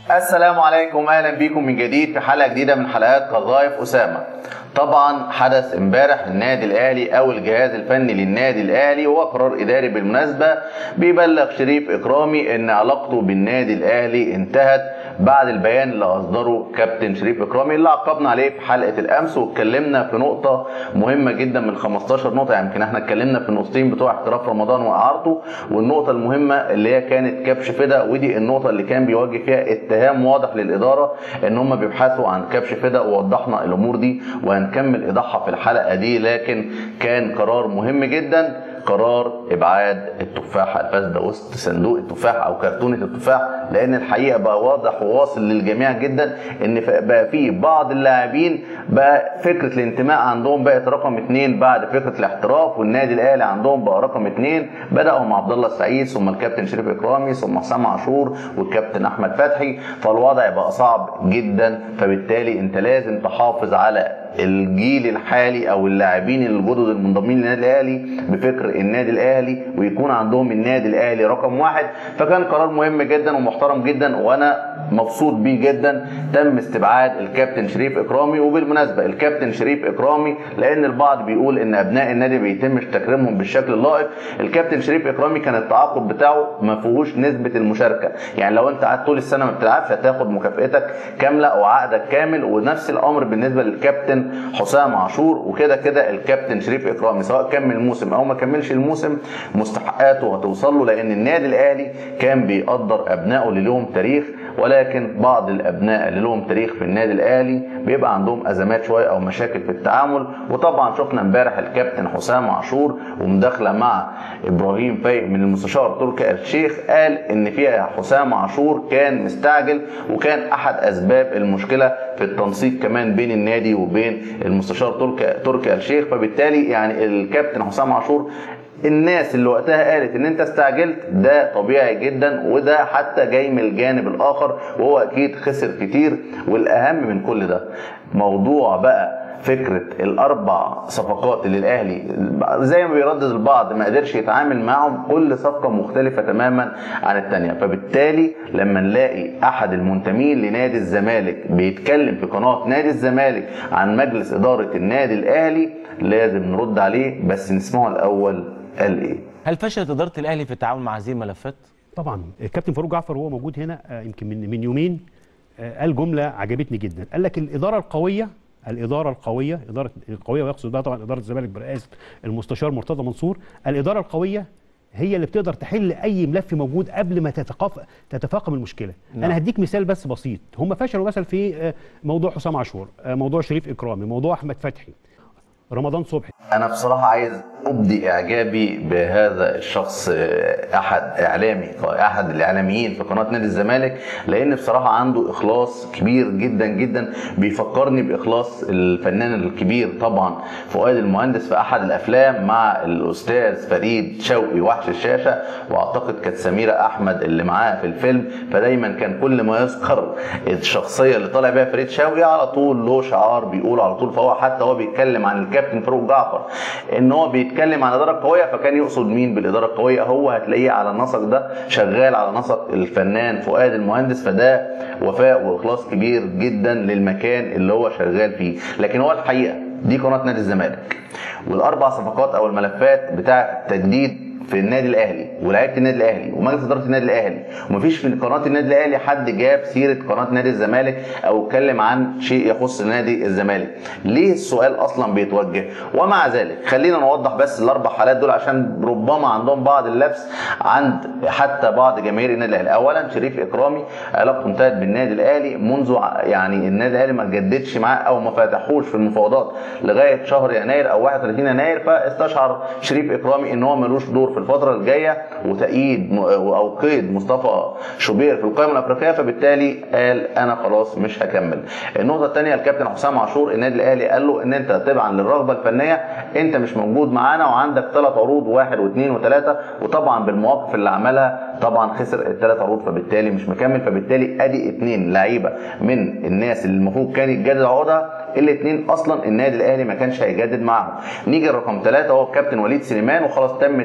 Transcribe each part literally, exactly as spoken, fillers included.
السلام عليكم، اهلا بيكم من جديد في حلقه جديده من حلقات قذائف اسامه. طبعا حدث امبارح النادي الاهلي او الجهاز الفني للنادي الاهلي، وهو قرار اداري بالمناسبه بيبلغ شريف اكرامي ان علاقته بالنادي الاهلي انتهت بعد البيان اللي اصدره كابتن شريف اكرامي اللي عقبنا عليه في حلقه الامس، واتكلمنا في نقطه مهمه جدا من خمستاشر نقطه. يعني يمكن احنا اتكلمنا في النقطتين بتوع احتراف رمضان واعارته، والنقطه المهمه اللي هي كانت كبش فدا، ودي النقطه اللي كان بيواجه فيها اتهام واضح للاداره ان هم بيبحثوا عن كبش فدا، ووضحنا الامور دي وهنكمل ايضاحها في الحلقه دي. لكن كان قرار مهم جدا، قرار ابعاد التفاحه الفاسده وسط صندوق التفاح او كرتونه التفاح، لان الحقيقه بقى واضح وواصل للجميع جدا ان بقى في بعض اللاعبين بقى فكره الانتماء عندهم بقت رقم اثنين بعد فكره الاحتراف، والنادي الاهلي عندهم بقى رقم اثنين. بداوا مع عبد الله السعيد، ثم الكابتن شريف اكرامي، ثم حسام عاشور والكابتن احمد فتحي، فالوضع بقى صعب جدا. فبالتالي انت لازم تحافظ على الجيل الحالي او اللاعبين الجدد المنضمين للنادي الاهلي بفكر النادي الاهلي، ويكون عندهم النادي الاهلي رقم واحد. فكان قرار مهم جدا ومحترم جدا، وانا مبسوط بيه جدا. تم استبعاد الكابتن شريف اكرامي. وبالمناسبه الكابتن شريف اكرامي، لان البعض بيقول ان ابناء النادي ما بيتمش تكريمهم بالشكل اللائق، الكابتن شريف اكرامي كان التعاقد بتاعه ما فيهوش نسبه المشاركه. يعني لو انت قعدت طول السنه ما بتلعبش هتاخد مكافئتك كامله او عقدك كامل. ونفس الامر بالنسبه للكابتن حسام عاشور. وكده كده الكابتن شريف اكرامي سواء كمل الموسم او ما كملش الموسم مستحقاته هتوصل له، لان النادي الاهلي كان بيقدر ابنائه اللي لهم تاريخ. ولكن بعض الابناء اللي لهم تاريخ في النادي الاهلي بيبقى عندهم ازمات شويه او مشاكل في التعامل. وطبعا شفنا امبارح الكابتن حسام عاشور ومداخله مع ابراهيم فايق من المستشار تركي آل الشيخ، قال ان فيها حسام عاشور كان مستعجل، وكان احد اسباب المشكله في التنسيق كمان بين النادي وبين المستشار تركي تركي آل الشيخ. فبالتالي يعني الكابتن حسام عاشور، الناس اللي وقتها قالت ان انت استعجلت ده طبيعي جدا، وده حتى جاي من الجانب الاخر، وهو اكيد خسر كتير. والاهم من كل ده موضوع بقى فكره الاربع صفقات اللي الاهلي زي ما بيردد البعض ما قدرش يتعامل معهم، كل صفقه مختلفه تماما عن الثانيه. فبالتالي لما نلاقي احد المنتمين لنادي الزمالك بيتكلم في قناه نادي الزمالك عن مجلس اداره النادي الاهلي لازم نرد عليه، بس نسمعه الاول قال ايه. هل فشلت اداره الاهلي في التعامل مع هذه الملفات؟ طبعا الكابتن فاروق جعفر وهو موجود هنا يمكن من من يومين قال جمله عجبتني جدا. قال لك الاداره القويه الاداره القويه اداره القويه، ويقصد بها طبعا اداره الزمالك برئاسه المستشار مرتضى منصور. الاداره القويه هي اللي بتقدر تحل اي ملف موجود قبل ما تتفاقم المشكله. نعم. انا هديك مثال بس بسيط. هم فشلوا مثلا في موضوع حسام عاشور، موضوع شريف اكرامي، موضوع احمد فتحي، رمضان صبحي. انا بصراحه عايز ابدي اعجابي بهذا الشخص، احد اعلامي احد الاعلاميين في قناه نادي الزمالك، لان بصراحه عنده اخلاص كبير جدا جدا. بيفكرني باخلاص الفنان الكبير طبعا فؤاد المهندس في احد الافلام مع الاستاذ فريد شوقي وحش الشاشه، واعتقد كانت سميره احمد اللي معاه في الفيلم. فدايما كان كل ما يذكر الشخصيه اللي طالع بيها فريد شوقي على طول له شعار بيقول على طول. فهو حتى هو بيتكلم عن الكابتن فاروق جعفر ان هو بيتكلم عن الاداره القويه، فكان يقصد مين بالاداره القويه؟ هو هتلاقيه على النسق ده شغال على نسق الفنان فؤاد المهندس. فده وفاء واخلاص كبير جدا للمكان اللي هو شغال فيه. لكن هو الحقيقه دي قناه نادي الزمالك، والاربع صفقات او الملفات بتاع التجديد في النادي الاهلي ولاعيبه النادي الاهلي ومجلس اداره النادي الاهلي، ومفيش في قناه النادي الاهلي حد جاب سيره قناه نادي الزمالك او اتكلم عن شيء يخص نادي الزمالك. ليه السؤال اصلا بيتوجه؟ ومع ذلك خلينا نوضح بس الاربع حالات دول عشان ربما عندهم بعض اللبس عند حتى بعض جماهير النادي الاهلي. اولا شريف اكرامي علاقته انتهت بالنادي الاهلي منذ يعني النادي الاهلي ما جددش معاه او ما فتحوش في المفاوضات لغايه شهر يناير او واحد وثلاثين يناير. فاستشعر شريف اكرامي ان هو ملوش دور في الفتره الجايه وتأييد او قيد مصطفى شوبير في القائمه الافريقيه. فبالتالي قال انا خلاص مش هكمل. النقطه الثانيه الكابتن حسام عاشور، النادي الاهلي قال له ان انت تبعا للرغبه الفنيه انت مش موجود معانا وعندك ثلاث عروض واحد واثنين وثلاثه، وطبعا بالمواقف اللي عملها طبعا خسر الثلاث عروض فبالتالي مش مكمل. فبالتالي ادي اثنين لعيبه من الناس اللي المفروض كان يتجدد عقودها، الاثنين اصلا النادي الاهلي ما كانش هيجدد معاهم. نيجي لرقم ثلاثه هو الكابتن وليد سليمان، وخلاص تم التجديد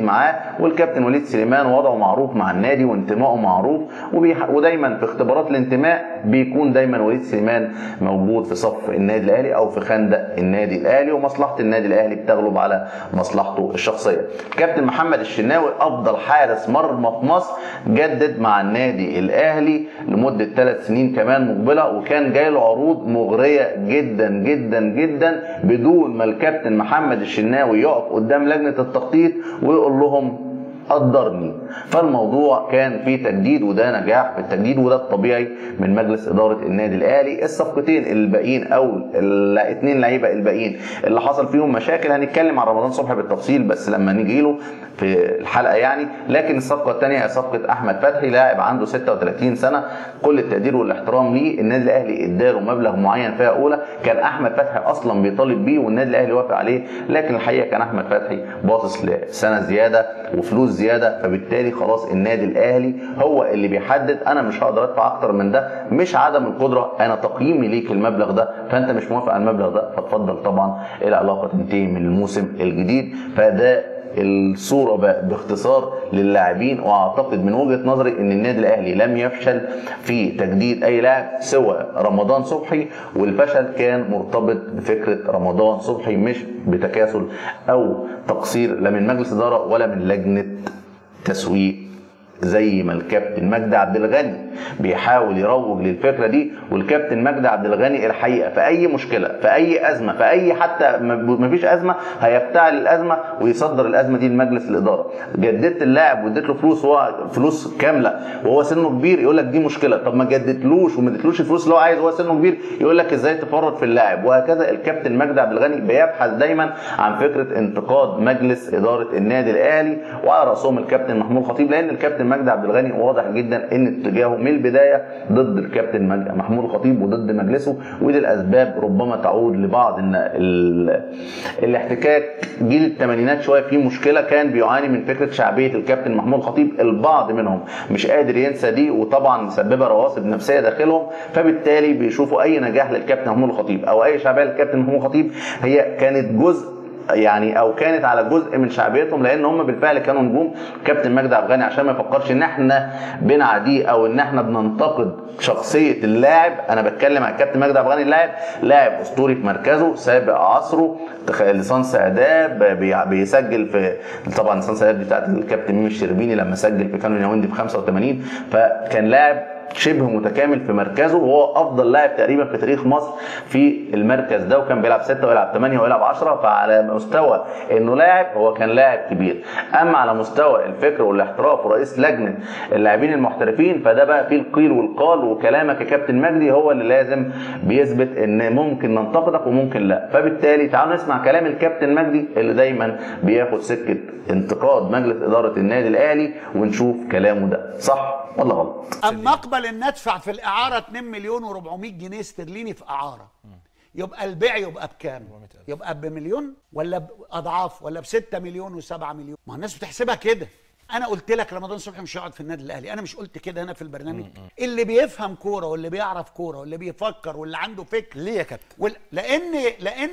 معاه. والكابتن وليد سليمان وضعه معروف مع النادي وانتمائه معروف، وبيح... ودايما في اختبارات الانتماء بيكون دايما وليد سليمان موجود في صف النادي الاهلي او في خندق النادي الاهلي، ومصلحه النادي الاهلي بتغلب على مصلحته الشخصيه. كابتن محمد الشناوي افضل حارس مرمى في مصر جدد مع النادي الاهلي لمده ثلاث سنين كمان مقبله، وكان جاي له عروض مغريه جدا جدا جدا بدون ما الكابتن محمد الشناوي يقف قدام لجنه التخطيط ويقول لهم قدرني. فالموضوع كان فيه تجديد، وده نجاح في التجديد، وده الطبيعي من مجلس اداره النادي الاهلي. الصفقتين الباقيين او الاثنين لعيبه الباقيين اللي حصل فيهم مشاكل هنتكلم عن رمضان صبحي بالتفصيل بس لما نيجي له في الحلقه يعني. لكن الصفقه الثانيه هي صفقه احمد فتحي، لاعب عنده ستة وثلاثين سنه، كل التقدير والاحترام ليه. النادي الاهلي اداله مبلغ معين فئه اولى، كان احمد فتحي اصلا بيطالب بيه والنادي الاهلي وافق عليه، لكن الحقيقه كان احمد فتحي باصص لسنه زياده وفلوس زياده، فبالتالي خلاص النادي الاهلي هو اللي بيحدد انا مش هقدر ادفع اكتر من ده، مش عدم القدره، انا تقييمي ليك المبلغ ده فانت مش موافق على المبلغ ده، فتفضل طبعا العلاقه تنتهي من الموسم الجديد. فده الصوره بقى باختصار للاعبين، واعتقد من وجهه نظري ان النادي الاهلي لم يفشل في تجديد اي لاعب سوى رمضان صبحي، والفشل كان مرتبط بفكره رمضان صبحي مش بتكاسل او تقصير لا من مجلس اداره ولا من لجنه تسويق، زي ما الكابتن مجدي عبد الغني بيحاول يروج للفكره دي. والكابتن مجدي عبد الغني الحقيقه في اي مشكله في اي ازمه في اي حتى ما فيش ازمه هيفتعل الازمه ويصدر الازمه دي لمجلس الاداره. جددت اللاعب واديت له فلوس وهو فلوس كامله وهو سنه كبير، يقول لك دي مشكله. طب ما جددتلوش وما اديتلوش الفلوس اللي هو عايز وهو سنه كبير، يقول لك ازاي تفرط في اللاعب. وهكذا الكابتن مجدي عبد الغني بيبحث دايما عن فكره انتقاد مجلس اداره النادي الاهلي، وعلى راسهم الكابتن محمود الخطيب، لان الكابتن مجدي عبد الغني واضح جدا ان اتجاهه من البدايه ضد الكابتن محمود الخطيب وضد مجلسه، ودي الاسباب ربما تعود لبعض ان الاحتكاك. جيل الثمانينات شويه فيه مشكله، كان بيعاني من فكره شعبيه الكابتن محمود الخطيب، البعض منهم مش قادر ينسى دي، وطبعا مسببه رواسب نفسيه داخلهم، فبالتالي بيشوفوا اي نجاح للكابتن محمود الخطيب او اي شعبيه للكابتن محمود الخطيب هي كانت جزء يعني او كانت على جزء من شعبيتهم، لان هم بالفعل كانوا نجوم. كابتن مجدي عبد الغني عشان ما يفكرش ان احنا بنعاديه او ان احنا بننتقد شخصيه اللاعب، انا بتكلم عن الكابتن مجدي عبد الغني اللاعب لاعب اسطوري في مركزه، سابق عصره، ليسانس اداب، بيسجل في طبعا ليسانس اداب دي بتاعت الكابتن ميمي الشربيني لما سجل في كانون ياوندي في خمسة وثمانين، فكان لاعب شبه متكامل في مركزه، وهو افضل لاعب تقريبا في تاريخ مصر في المركز ده، وكان بيلعب ستة ويلعب ثمانية ويلعب عشرة. فعلى مستوى انه لاعب هو كان لاعب كبير. اما على مستوى الفكر والاحتراف ورئيس لجنه اللاعبين المحترفين فده بقى فيه القيل والقال، وكلامك يا كابتن مجدي هو اللي لازم بيثبت ان ممكن ننتقدك وممكن لا. فبالتالي تعالوا نسمع كلام الكابتن مجدي اللي دايما بياخد سكه انتقاد مجلس اداره النادي الاهلي، ونشوف كلامه ده صح ولا غلط. اما اقبل ان ادفع في الاعاره اتنين مليون واربعمية جنيه استرليني في اعاره، يبقى البيع يبقى بكام؟ يبقى بمليون ولا باضعاف ولا بستة مليون وسبعة مليون؟ ما الناس بتحسبها كده. انا قلت لك رمضان صبحي مش هيقعد في النادي الاهلي، انا مش قلت كده هنا في البرنامج؟ اللي بيفهم كوره واللي بيعرف كوره واللي بيفكر واللي عنده فكر ليه يا كابتن؟ وال... لان لان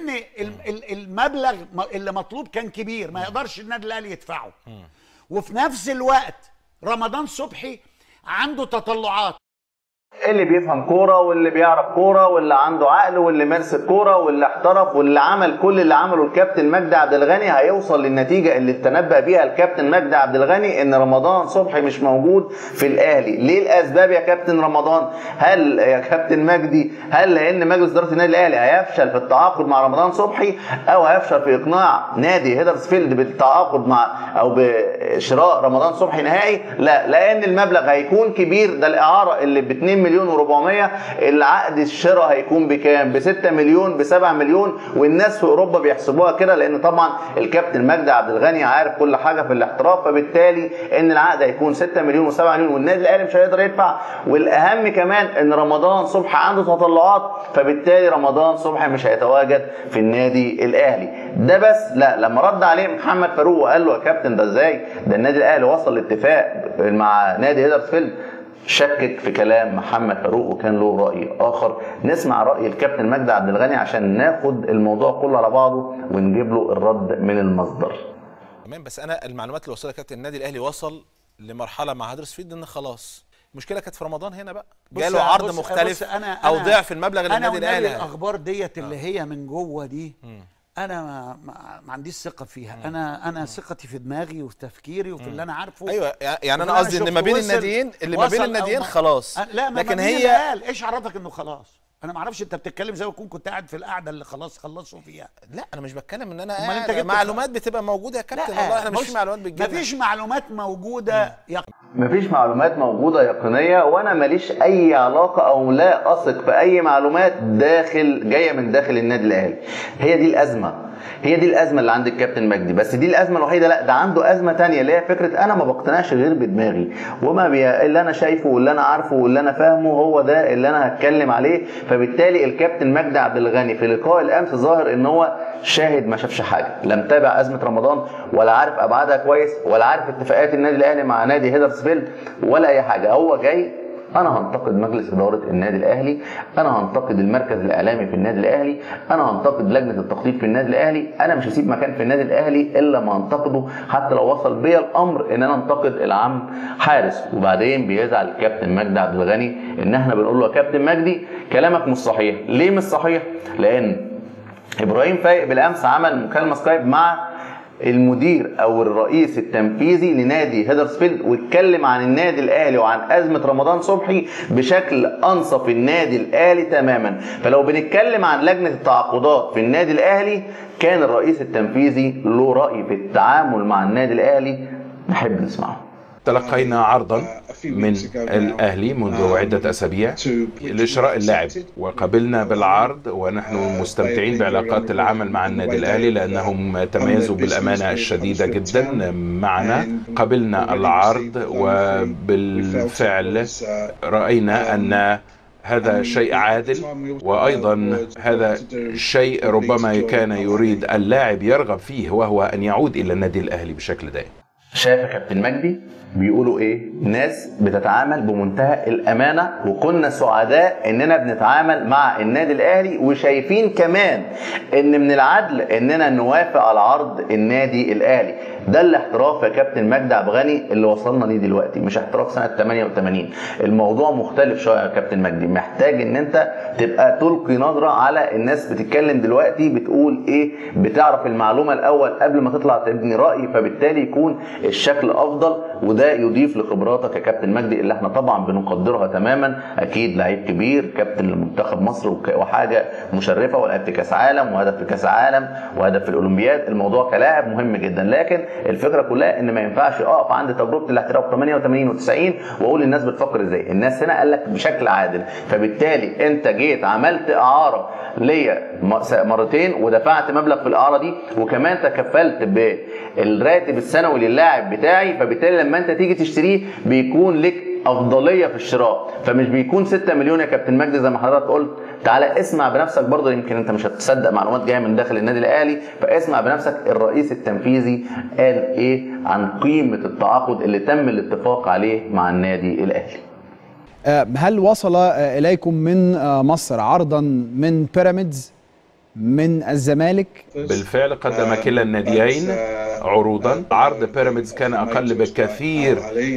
المبلغ اللي مطلوب كان كبير، ما يقدرش النادي الاهلي يدفعه. وفي نفس الوقت رمضان صبحي عنده تطلعات. اللي بيفهم كوره واللي بيعرف كوره واللي عنده عقل واللي مارس الكوره واللي احترف واللي عمل كل اللي عمله الكابتن مجدي عبد الغني هيوصل للنتيجه اللي تنبأ بيها الكابتن مجدي عبد الغني ان رمضان صبحي مش موجود في الاهلي. ليه الاسباب يا كابتن رمضان؟ هل يا كابتن مجدي هل لان مجلس اداره النادي الاهلي هيفشل في التعاقد مع رمضان صبحي او هيفشل في اقناع نادي هيدرسفيلد بالتعاقد مع او بشراء رمضان صبحي نهائي؟ لا، لان المبلغ هيكون كبير. ده الاعاره اللي ب اتنين مليون واربعمية، العقد الشراء هيكون بكام؟ ب ستة مليون ب سبعة مليون، والناس في اوروبا بيحسبوها كده، لان طبعا الكابتن مجدي عبد الغني عارف كل حاجه في الاحتراف، فبالتالي ان العقد هيكون ستة مليون و7 مليون والنادي الاهلي مش هيقدر يدفع. والاهم كمان ان رمضان صبحي عنده تطلعات، فبالتالي رمضان صبحي مش هيتواجد في النادي الاهلي. ده بس لا، لما رد عليه محمد فاروق وقال له يا كابتن ده ازاي؟ ده النادي الاهلي وصل لاتفاق مع نادي هيدرسفيلد، شكك في كلام محمد فاروق وكان له رأي آخر. نسمع رأي الكابتن مجدي عبد الغني عشان ناخد الموضوع كله على بعضه ونجيب له الرد من المصدر. تمام. بس انا المعلومات اللي وصلت يا كابتن النادي الاهلي وصل لمرحله مع هدرسفيلد ان خلاص المشكله كانت في رمضان هنا بقى جاله عرض بص مختلف بص أنا او أنا ضعف المبلغ اللي النادي الاهلي. انا الاخبار ديت اللي هي من جوه دي م. انا ما, ما, ما عنديش ثقه فيها. م. انا انا ثقتي في دماغي وفي تفكيري وفي م. اللي انا عارفه. ايوه يعني انا قصدي ان ما بين الناديين اللي ما بين الناديين خلاص. لا ما لكن ما هي قال ايش عرفك انه خلاص؟ انا ما اعرفش انت بتتكلم زي ما تكون كنت قاعد في القعده اللي خلاص خلصوا فيها. لا انا مش بتكلم ان انا قاعد معلومات بتبقى موجوده يا كابتن. والله احنا مش في معلومات بتجيلنا. مفيش معلومات موجوده يق... مفيش معلومات موجوده يقينيه، وانا ماليش اي علاقه او لا اثق باي معلومات داخل جايه من داخل النادي الاهلي. هي دي الازمه، هي دي الازمه اللي عند الكابتن مجدي. بس دي الازمه الوحيده؟ لا، ده عنده ازمه تانية اللي هي فكره انا ما بقتنعش غير بدماغي، وما بي... اللي انا شايفه واللي انا عارفه واللي انا فاهمه هو ده اللي انا هتكلم عليه. فبالتالي الكابتن مجدي عبد الغني في لقاء الامس ظاهر ان هو شاهد ما شافش حاجه، لا متابع ازمه رمضان ولا عارف ابعادها كويس ولا عارف اتفاقات النادي الاهلي مع نادي هدرسفيلد ولا اي حاجه. هو جاي انا هنتقد مجلس اداره النادي الاهلي، انا هنتقد المركز الاعلامي في النادي الاهلي، انا هنتقد لجنه التخطيط في النادي الاهلي. انا مش هسيب مكان في النادي الاهلي الا ما انتقده، حتى لو وصل بيا الامر ان انا انتقد العم حارس. وبعدين بيزعل الكابتن مجدي عبد الغني ان احنا بنقول له يا كابتن مجدي كلامك مش صحيح. ليه مش صحيح؟ لان ابراهيم فايق بالامس عمل مكالمه سكايب مع المدير او الرئيس التنفيذي لنادي هدرسفيلد واتكلم عن النادي الاهلي وعن ازمه رمضان صبحي بشكل انصف النادي الاهلي تماما. فلو بنتكلم عن لجنه التعاقدات في النادي الاهلي كان الرئيس التنفيذي له راي في التعامل مع النادي الاهلي، نحب نسمعه. تلقينا عرضا من الأهلي منذ عدة أسابيع لشراء اللاعب، وقبلنا بالعرض ونحن مستمتعين بعلاقات العمل مع النادي الأهلي لأنهم تميزوا بالأمانة الشديدة جدا معنا. قبلنا العرض وبالفعل رأينا أن هذا شيء عادل، وأيضا هذا شيء ربما كان يريد اللاعب يرغب فيه وهو أن يعود إلى النادي الأهلي بشكل دائم. شايف يا كابتن مجدي بيقولوا ايه؟ ناس بتتعامل بمنتهى الامانه، وكنا سعداء اننا بنتعامل مع النادي الاهلي، وشايفين كمان ان من العدل اننا نوافق على عرض النادي الاهلي. ده الاحتراف يا كابتن مجدي عبد الغني اللي وصلنا ليه دلوقتي، مش احتراف سنه ثمانية وثمانين. الموضوع مختلف شويه يا كابتن مجدي، محتاج ان انت تبقى تلقي نظره على الناس بتتكلم دلوقتي بتقول ايه، بتعرف المعلومه الاول قبل ما تطلع تبني راي، فبالتالي يكون الشكل افضل. وده يضيف لخبراتك يا كابتن مجدي اللي احنا طبعا بنقدرها تماما. اكيد لعيب كبير، كابتن لمنتخب مصر وحاجه مشرفه، ولعب في كاس عالم وهدف في كاس عالم وهدف في الاولمبياد. الموضوع كلاعب مهم جدا، لكن الفكره كلها ان ما ينفعش اقف عند تجربه الاحتراف ثمانية وثمانين وتسعين واقول الناس بتفكر ازاي. الناس هنا قال لك بشكل عادل، فبالتالي انت جيت عملت اعاره ليا مرتين ودفعت مبلغ في الاعاره دي، وكمان تكفلت بالراتب السنوي للاعب بتاعي، فبالتالي لما انت تيجي تشتريه بيكون لك افضليه في الشراء، فمش بيكون ستة مليون يا كابتن مجدي زي ما حضرتك قلت. تعالى اسمع بنفسك برضه، يمكن انت مش هتصدق معلومات جايه من داخل النادي الاهلي، فاسمع بنفسك الرئيس التنفيذي قال ايه عن قيمه التعاقد اللي تم الاتفاق عليه مع النادي الاهلي. هل وصل اليكم من مصر عرضا من بيراميدز من الزمالك؟ بالفعل قدم كلا الناديين عروضا. عرض بيراميدز كان أقل بكثير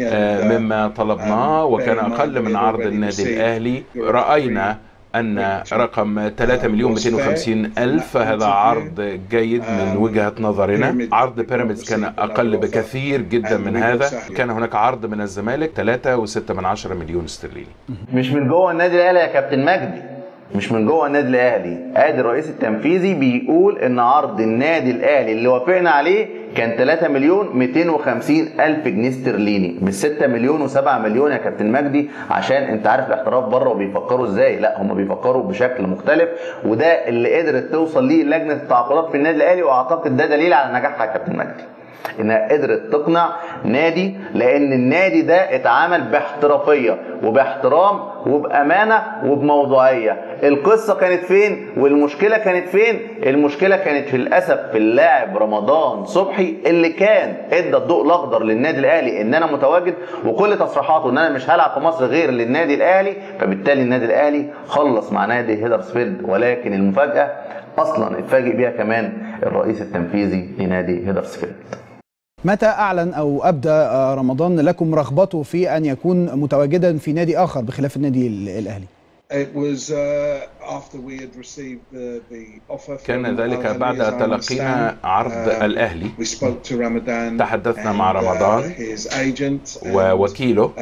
مما طلبناه، وكان أقل من عرض النادي الأهلي. رأينا أن رقم ثلاثة مليون مئتين وخمسين ألف هذا عرض جيد من وجهة نظرنا. عرض بيراميدز كان أقل بكثير جدا من هذا. كان هناك عرض من الزمالك ثلاثة وستة من عشرة مليون استرليني. مش من جوه النادي الأهلي يا كابتن مجدي، مش من جوه النادي الاهلي. ادي الرئيس التنفيذي بيقول ان عرض النادي الاهلي اللي وافقنا عليه كان ثلاثة مليون مئتين وخمسين الف جنيه استرليني، مش ستة مليون و7 مليون يا كابتن مجدي، عشان انت عارف الاحتراف بره وبيفكروا ازاي. لا، هم بيفكروا بشكل مختلف، وده اللي قدرت توصل ليه لجنه التعاقدات في النادي الاهلي، واعتقد ده دليل على نجاحها يا كابتن مجدي، انها قدرت تقنع نادي، لان النادي ده اتعامل باحترافيه وباحترام وبامانه وبموضوعيه. القصه كانت فين والمشكله كانت فين؟ المشكله كانت في للاسف في اللاعب رمضان صبحي اللي كان ادى الضوء الاخضر للنادي الاهلي ان انا متواجد، وكل تصريحاته ان انا مش هلعب في مصر غير للنادي الاهلي، فبالتالي النادي الاهلي خلص مع نادي هدرسفيلد. ولكن المفاجاه اصلا اتفاجئ بيها كمان الرئيس التنفيذي لنادي هدرسفيلد. متى أعلن أو أبدى رمضان لكم رغبته في أن يكون متواجدا في نادي آخر بخلاف النادي الأهلي؟ كان ذلك بعد تلقينا عرض الأهلي. تحدثنا مع رمضان ووكيله،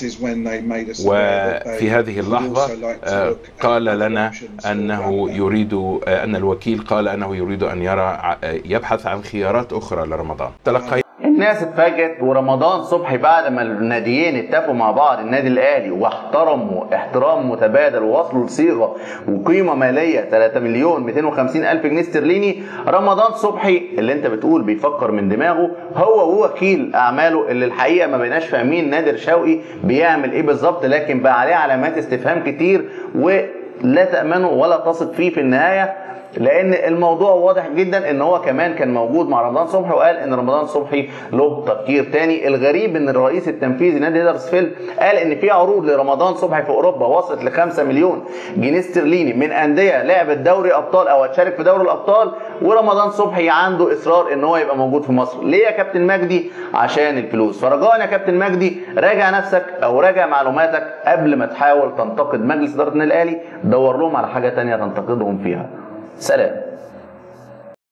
وفي هذه اللحظة قال لنا أنه يريد أن الوكيل قال أنه يريد أن يرى يبحث عن خيارات أخرى لرمضان. تلقي الناس اتفاجئت، ورمضان صبحي بعد ما الناديين اتفقوا مع بعض النادي الاهلي واحترموا احترام متبادل ووصلوا لصيغه وقيمه ماليه ثلاثة مليون مئتين وخمسين الف جنيه استرليني، رمضان صبحي اللي انت بتقول بيفكر من دماغه هو ووكيل اعماله اللي الحقيقه ما بقيناش فاهمين نادر شوقي بيعمل ايه بالظبط، لكن بقى عليه علامات استفهام كتير ولا تامنه ولا تثق فيه في النهايه، لان الموضوع واضح جدا ان هو كمان كان موجود مع رمضان صبحي وقال ان رمضان صبحي له تفكير تاني. الغريب ان الرئيس التنفيذي نادي هدرسفيلد قال ان في عروض لرمضان صبحي في اوروبا وصلت ل خمسة مليون جنيه استرليني من انديه لعبت دوري ابطال او هتشارك في دوري الابطال، ورمضان صبحي عنده اصرار ان هو يبقى موجود في مصر. ليه يا كابتن مجدي؟ عشان الفلوس. فرجاء يا كابتن مجدي راجع نفسك او راجع معلوماتك قبل ما تحاول تنتقد مجلس اداره النادي الاهلي، دور لهم على حاجه تانية تنتقدهم فيها. سلام.